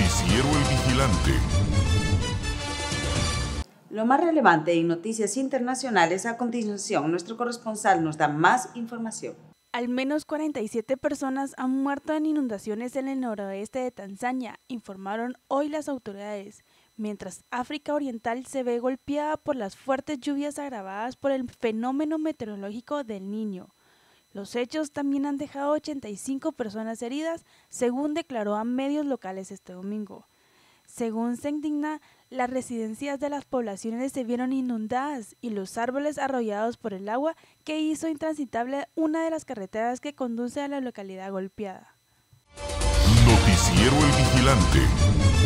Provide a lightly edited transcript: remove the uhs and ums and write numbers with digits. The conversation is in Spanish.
Noticiero El Vigilante. Lo más relevante en noticias internacionales a continuación. Nuestro corresponsal nos da más información. Al menos 47 personas han muerto en inundaciones en el noroeste de Tanzania, informaron hoy las autoridades, mientras África Oriental se ve golpeada por las fuertes lluvias agravadas por el fenómeno meteorológico del Niño. Los hechos también han dejado 85 personas heridas, según declaró a medios locales este domingo. Según Sentinel, las residencias de las poblaciones se vieron inundadas y los árboles arrollados por el agua que hizo intransitable una de las carreteras que conduce a la localidad golpeada. Noticiero El Vigilante.